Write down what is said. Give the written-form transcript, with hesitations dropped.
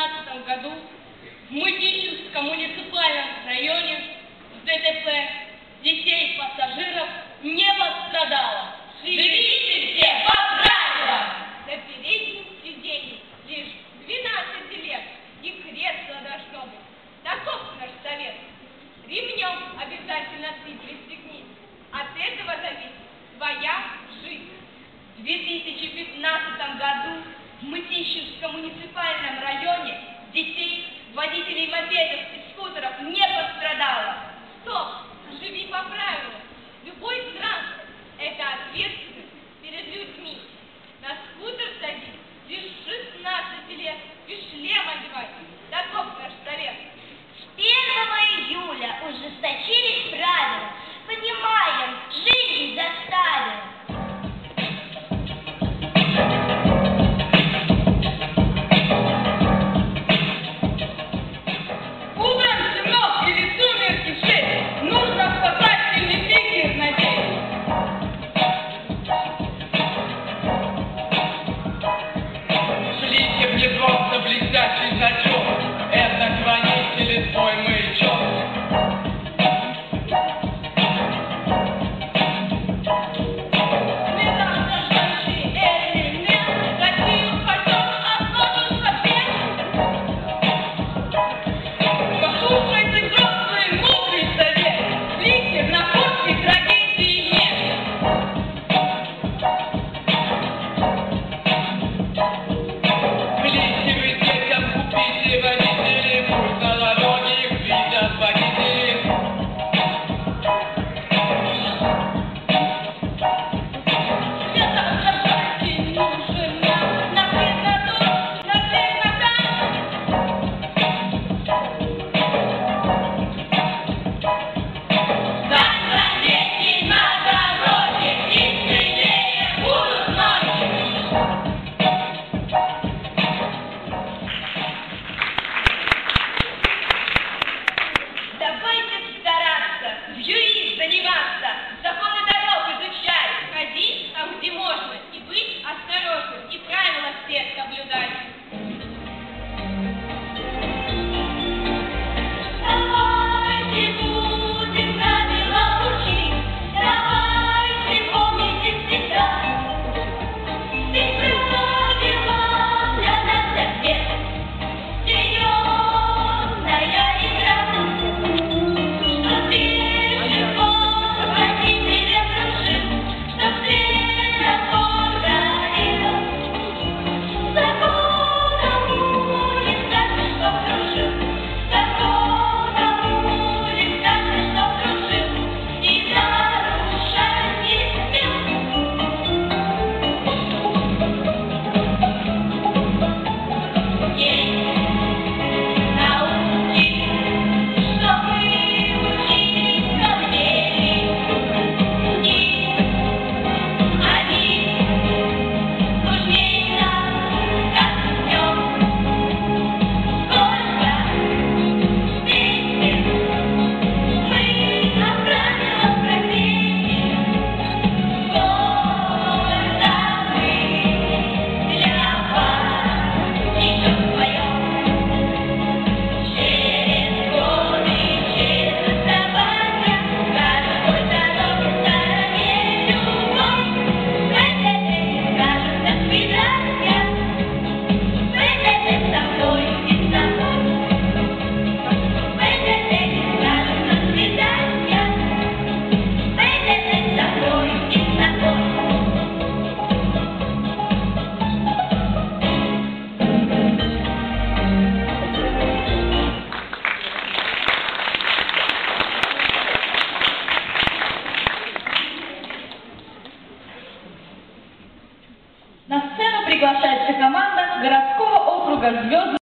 2015 году в Мытищинском муниципальном районе в ДТП детей пассажиров не пострадало. Живите все по правилам! На переднем сиденье лишь 12 лет и кресло должно быть. Таков наш совет. Ремнем обязательно ты пристегнись. От этого зависит твоя жизнь. В 2015 году в Мытищинском муниципальном районе детей, водителей мопедов и скутеров не пострадало. Стоп! Живи по правилам. Любой транспорт – это ответственность перед людьми. На скутер садись лишь 16 лет и шлем одевать. Таков наш совет. С 1 июля ужесточились правила. Понимаем, жизнь заставим. Блестящий значок, это хранитель твой маячок. Недостающий элемент, Россию хотел основу побед. Послушайте взрослый мудрый совет. Ликер на курсе трагедии нет. Купите водители, пусть на дороге их видят водители. Светофоржать не нужен нам. Напред на дождь, напред на Там дети на дороге, и смелее будут ночи. Давайте стараться, в юрист заниматься, законы дорог изучать, ходить там, где можно, и быть осторожным, и правила все соблюдать. Давайте будем правила учить, давайте помните всегда. Ведь правила для нас для всех серьезная игра. Что пешеход водителя крушил, что светофор горел. Законом будет каждый, что крушил, законом будет каждый, что крушил, и нарушать не смел. Есть науки, чтобы учить как дети, и они нужнее нам, как днем. Сколько вместе мы о правилах профессии, сколько мы для вас несем вдвоем. Через годы, через расставания, каждой дороге стороне любовь. В этот день скажут до свидания, в этот день со мною и с тобой. В этот день скажут до свидания, в этот день со мною и с тобой. На сцену приглашается команда городского округа «Звезды».